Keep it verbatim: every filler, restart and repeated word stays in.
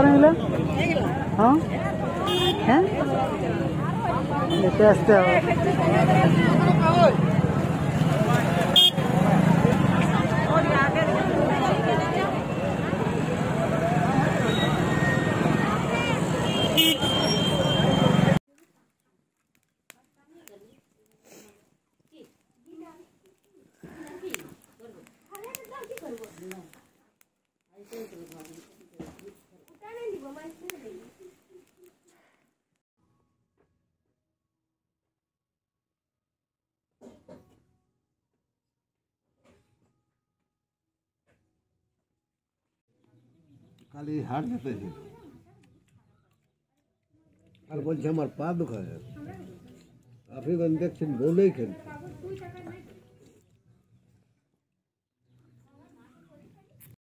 করে মিলে হ্যাঁ হ্যাঁ এটা আসতে হবে खाली हाथ देते थे और बोल हमार पा दुखा है काफी बंदे बोले खेलते